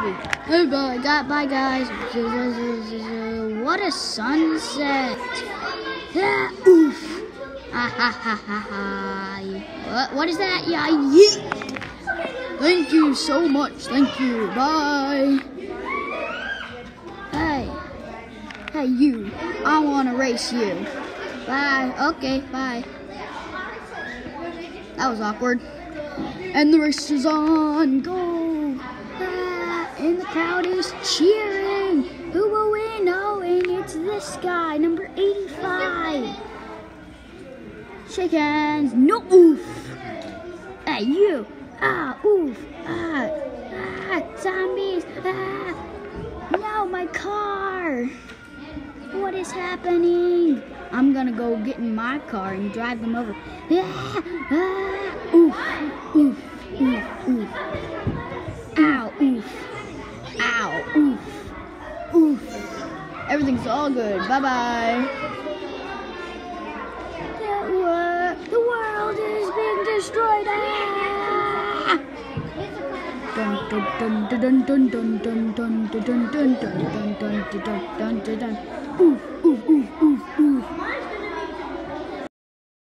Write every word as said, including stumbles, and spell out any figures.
me. Oh, bye, bye guys. What a sunset. Yeah, oof. Ah, ha, ha, ha, ha. What, what is that? Yeah, yeah. Thank you so much. Thank you. Bye. Hey. Hey, you. I want to race you. Bye. Okay, bye. That was awkward. And the race is on. Go. Ah, and the crowd is cheering. Who will win? Oh, and it's this guy, number eighty-five. Shake hands. No, oof. Hey, you. Ah, oof. Ah, ah, zombies. Ah. No, my car. What is happening? I'm gonna go get in my car and drive them over. Ah, ah, oof, oof, oof, oof. Ow, oof. Ow, oof, oof. Everything's all good. Bye-bye. The world is being destroyed. Ah! Dun dun dun dun dun dun dun dun dun dun dun dun dun dun dun dun dun. Oof, oof, oof, oof, oof.